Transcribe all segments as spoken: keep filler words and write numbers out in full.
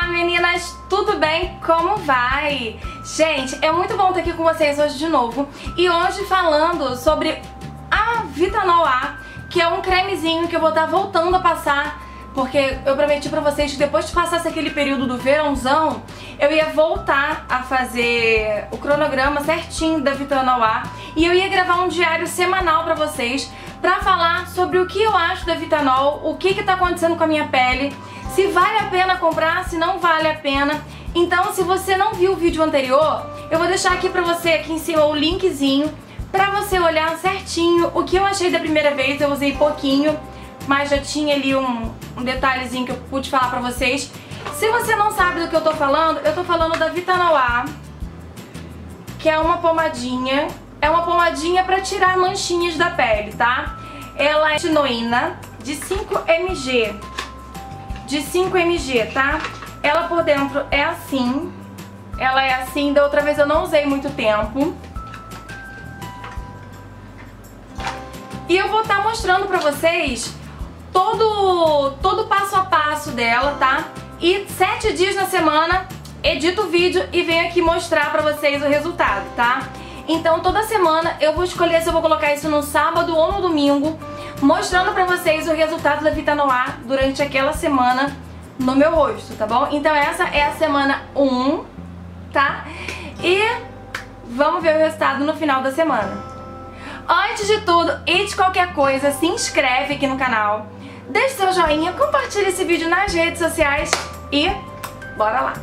Olá meninas, tudo bem? Como vai? Gente, é muito bom estar aqui com vocês hoje de novo. E hoje falando sobre a Vitanol A, que é um cremezinho que eu vou estar voltando a passar, porque eu prometi pra vocês que depois que passasse aquele período do verãozão, eu ia voltar a fazer o cronograma certinho da Vitanol A e eu ia gravar um diário semanal pra vocês, pra falar sobre o que eu acho da Vitanol, o que que tá acontecendo com a minha pele, se vale a pena comprar, se não vale a pena. Então, se você não viu o vídeo anterior, eu vou deixar aqui pra você, aqui em cima, o linkzinho, pra você olhar certinho o que eu achei da primeira vez. Eu usei pouquinho, mas já tinha ali um, um detalhezinho que eu pude falar pra vocês. Se você não sabe do que eu tô falando, eu tô falando da Vitanol A, que é uma pomadinha, é uma pomadinha pra tirar manchinhas da pele, tá? Ela é tinoína de cinco mililitros, de cinco mililitros, tá? Ela por dentro é assim, ela é assim, da outra vez eu não usei muito tempo. E eu vou estar mostrando pra vocês todo, todo passo a passo dela, tá? E sete dias na semana edito o vídeo e venho aqui mostrar pra vocês o resultado, tá? Então toda semana eu vou escolher se eu vou colocar isso no sábado ou no domingo, mostrando pra vocês o resultado da Vitanol A durante aquela semana no meu rosto, tá bom? Então essa é a semana um, tá? E vamos ver o resultado no final da semana. Antes de tudo e de qualquer coisa, se inscreve aqui no canal, deixe seu joinha, compartilhe esse vídeo nas redes sociais e bora lá!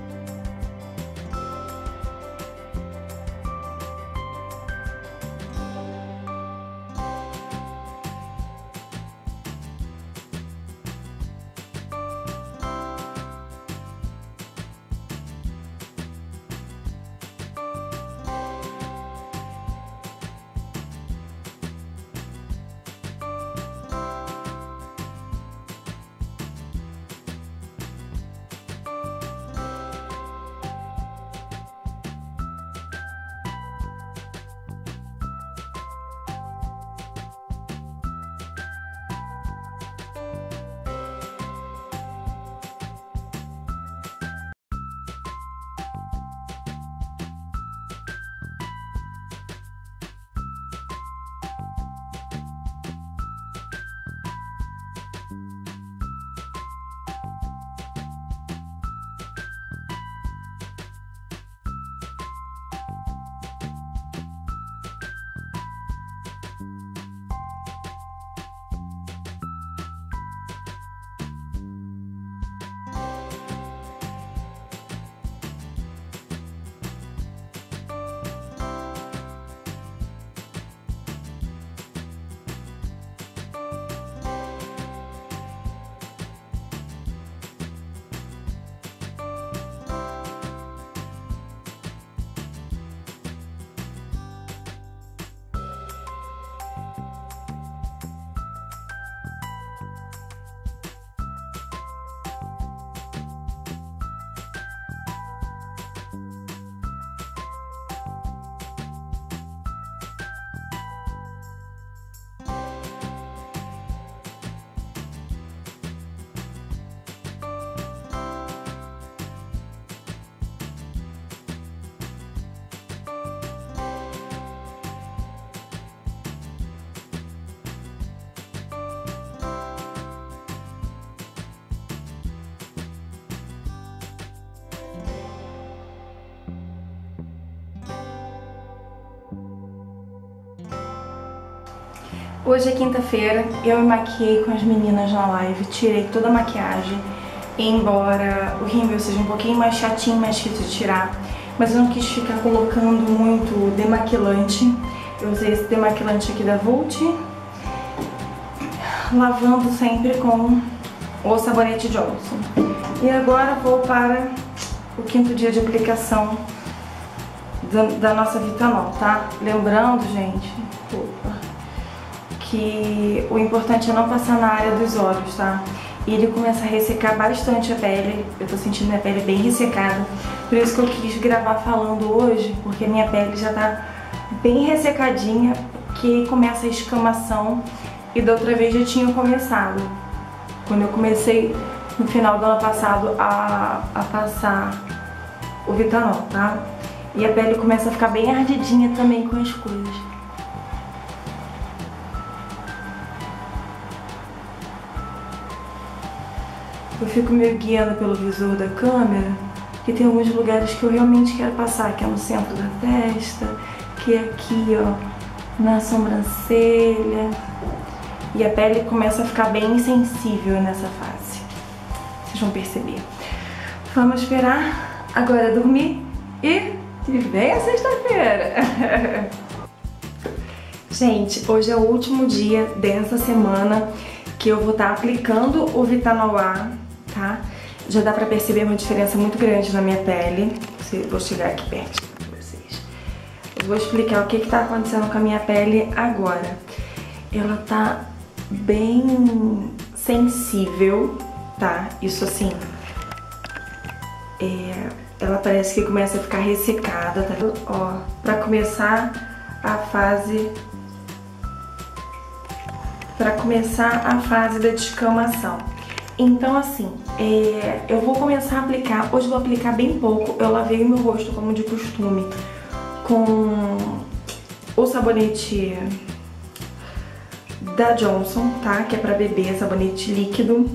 Hoje é quinta-feira, eu me maquiei com as meninas na live, tirei toda a maquiagem, embora o rímel seja um pouquinho mais chatinho, mais difícil de tirar, mas eu não quis ficar colocando muito demaquilante. Eu usei esse demaquilante aqui da Vult, lavando sempre com o sabonete Johnson. E agora vou para o quinto dia de aplicação da nossa Vitanol, tá? Lembrando, gente, opa, que o importante é não passar na área dos olhos, tá? E ele começa a ressecar bastante a pele. Eu tô sentindo minha pele bem ressecada. Por isso que eu quis gravar falando hoje, porque minha pele já tá bem ressecadinha, porque começa a escamação. E da outra vez já tinha começado. Quando eu comecei no final do ano passado a, a passar o Vitanol, tá? E a pele começa a ficar bem ardidinha também com as coisas. Eu fico meio guiando pelo visor da câmera, que tem alguns lugares que eu realmente quero passar, que é no centro da testa, que é aqui, ó, na sobrancelha. E a pele começa a ficar bem sensível nessa fase. Vocês vão perceber. Vamos esperar agora dormir e que vem a sexta-feira. Gente, hoje é o último dia dessa semana que eu vou estar aplicando o Vitanol A, tá? Já dá pra perceber uma diferença muito grande na minha pele. Vou chegar aqui perto pra vocês. Eu vou explicar o que que tá acontecendo com a minha pele agora. Ela tá bem sensível, tá? Isso assim, é, ela parece que começa a ficar ressecada, tá? Ó, pra começar a fase, pra começar a fase da descamação. Então assim, é, eu vou começar a aplicar, hoje eu vou aplicar bem pouco, eu lavei o meu rosto como de costume, com o sabonete da Johnson, tá? Que é pra bebê, sabonete líquido.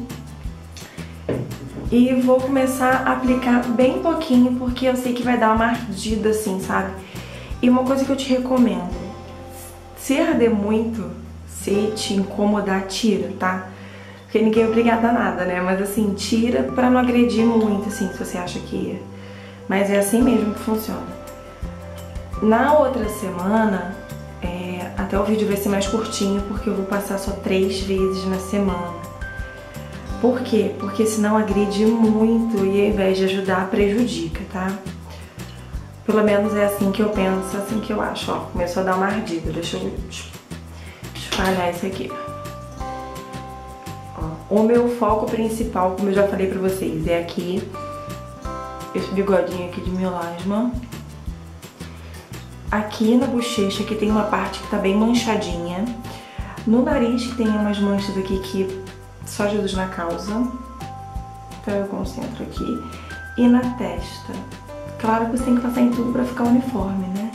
E vou começar a aplicar bem pouquinho, porque eu sei que vai dar uma ardida assim, sabe? E uma coisa que eu te recomendo, se arder muito, se te incomodar, tira, tá? Porque ninguém é obrigado a nada, né? Mas assim, tira pra não agredir muito, assim, se você acha que... Mas é assim mesmo que funciona. Na outra semana, é... até o vídeo vai ser mais curtinho, porque eu vou passar só três vezes na semana. Por quê? Porque senão agride muito e ao invés de ajudar, prejudica, tá? Pelo menos é assim que eu penso, assim que eu acho. Ó, começou a dar uma ardida. Deixa eu espalhar isso aqui. Ó, o meu foco principal, como eu já falei pra vocês, é aqui. Esse bigodinho aqui de melasma. Aqui na bochecha, que tem uma parte que tá bem manchadinha. No nariz, que tem umas manchas aqui que só Jesus na causa. Então eu concentro aqui. E na testa. Claro que você tem que passar em tudo pra ficar uniforme, né?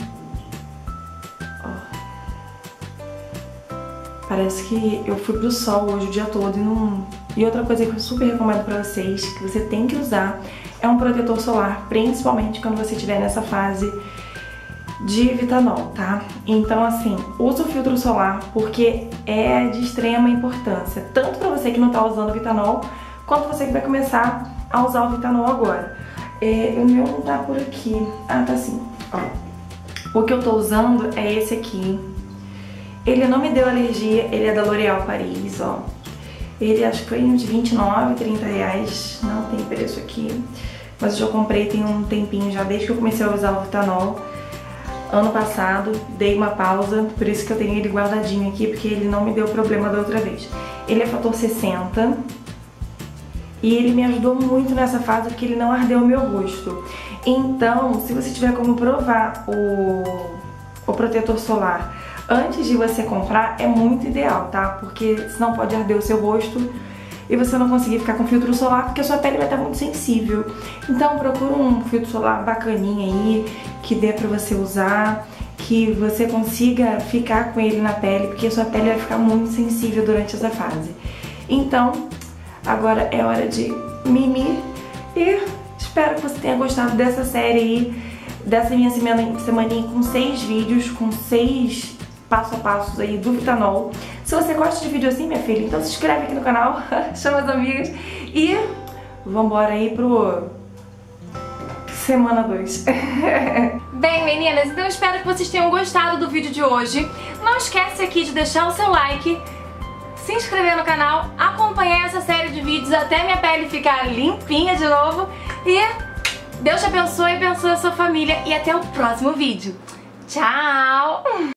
Ó. Parece que eu fui pro sol hoje o dia todo e não... E outra coisa que eu super recomendo pra vocês, que você tem que usar, é um protetor solar, principalmente quando você estiver nessa fase de Vitanol, tá? Então assim, usa o filtro solar porque é de extrema importância, tanto pra você que não tá usando Vitanol, quanto você que vai começar a usar o Vitanol agora. É, o meu não tá por aqui. Ah, tá sim. Ó, o que eu tô usando é esse aqui. Ele não me deu alergia, ele é da L'Oréal Paris, ó. Ele acho que foi uns vinte e nove, trinta reais, não tem preço aqui. Mas eu já comprei tem um tempinho já, desde que eu comecei a usar o Vitanol. Ano passado, dei uma pausa, por isso que eu tenho ele guardadinho aqui, porque ele não me deu problema da outra vez. Ele é fator sessenta e ele me ajudou muito nessa fase porque ele não ardeu o meu rosto. Então, se você tiver como provar o, o protetor solar antes de você comprar, é muito ideal, tá? Porque senão pode arder o seu rosto e você não conseguir ficar com filtro solar, porque a sua pele vai estar muito sensível. Então procura um filtro solar bacaninha aí, que dê pra você usar, que você consiga ficar com ele na pele, porque a sua pele vai ficar muito sensível durante essa fase. Então, agora é hora de mimir e espero que você tenha gostado dessa série aí, dessa minha semaninha com seis vídeos, com seis passo a passos aí do Vitanol. Se você gosta de vídeo assim, minha filha, então se inscreve aqui no canal, chama as amigas e vambora aí pro semana dois. Bem, meninas, então eu espero que vocês tenham gostado do vídeo de hoje. Não esquece aqui de deixar o seu like, se inscrever no canal, acompanhar essa série de vídeos até minha pele ficar limpinha de novo. E Deus te abençoe e abençoe a sua família. E até o próximo vídeo. Tchau!